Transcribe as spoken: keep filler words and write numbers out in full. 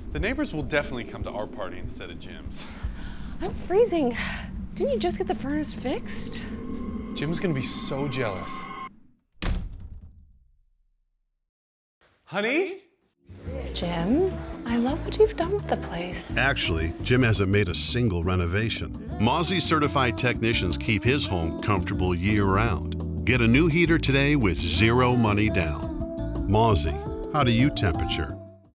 The neighbors will definitely come to our party instead of Jim's. I'm freezing. Didn't you just get the furnace fixed? Jim's gonna be so jealous. Honey? Jim, I love what you've done with the place. Actually, Jim hasn't made a single renovation. Mauzy certified technicians keep his home comfortable year-round. Get a new heater today with zero money down. Mauzy, how do you temperature?